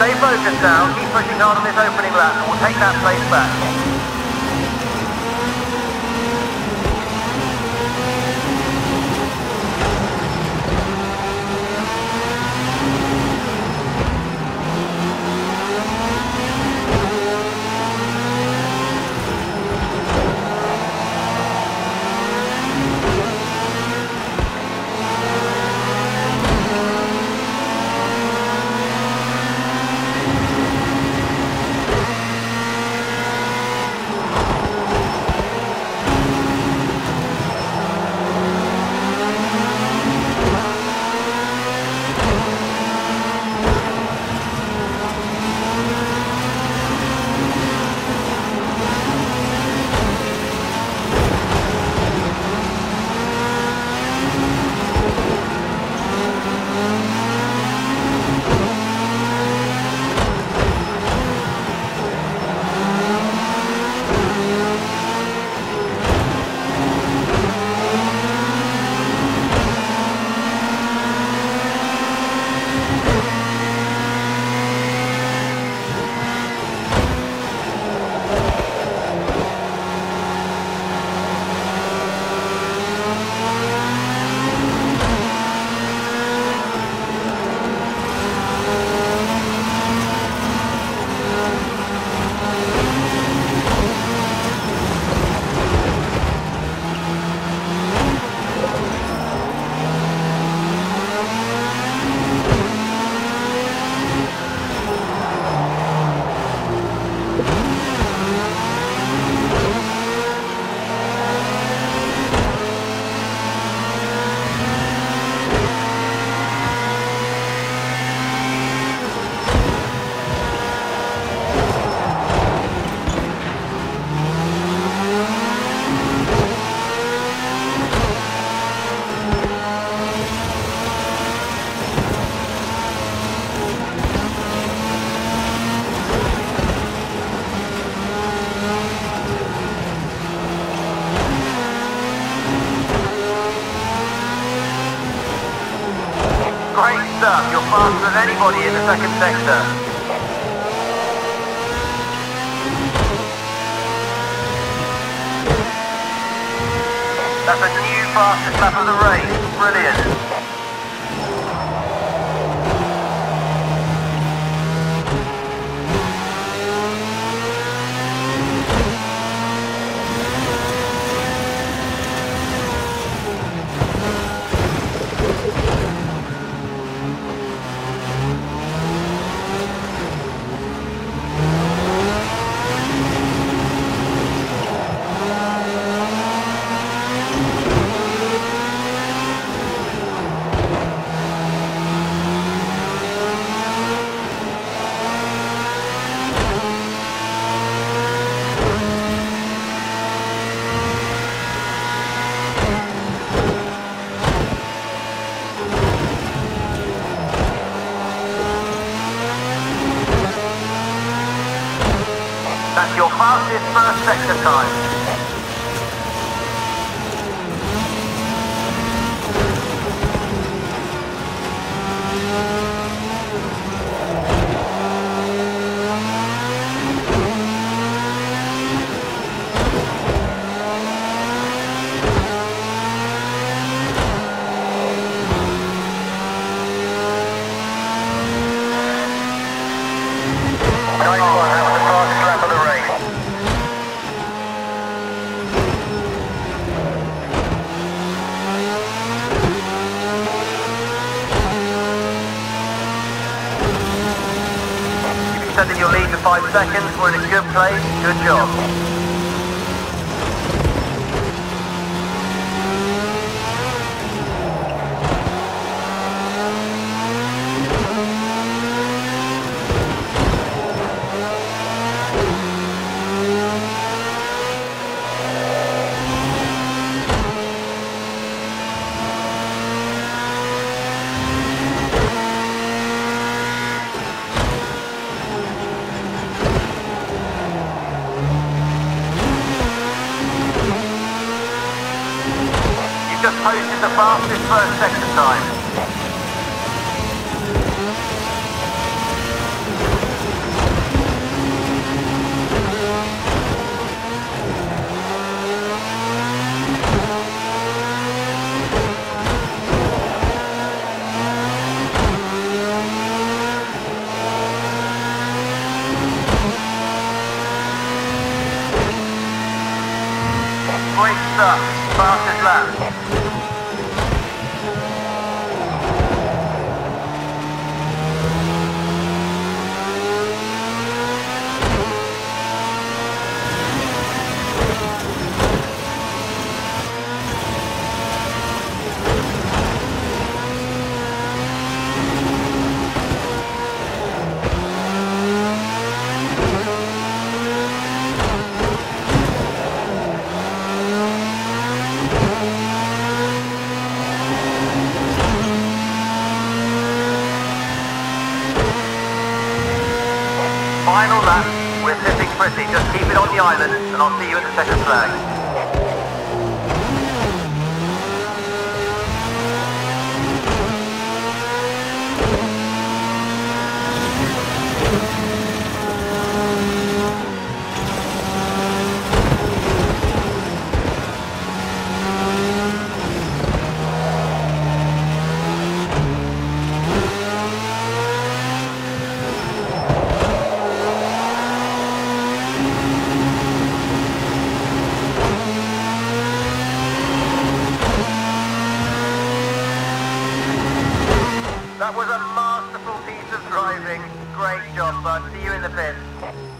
Stay focused now, keep pushing hard on this opening lap and we'll take that place back. Great stuff, you're faster than anybody in the second sector. That's a new fastest lap of the race, brilliant. That's your fastest first sector time. Nice one, that was the fastest lap of the race. You've extended your lead to 5 seconds, we're in a good place, good job. Just posted the fastest first sector time. Final lap. We're sitting pretty. Just keep it on the island, and I'll see you at the second flag. That was a masterful piece of driving. Great job, bud. See you in the pit.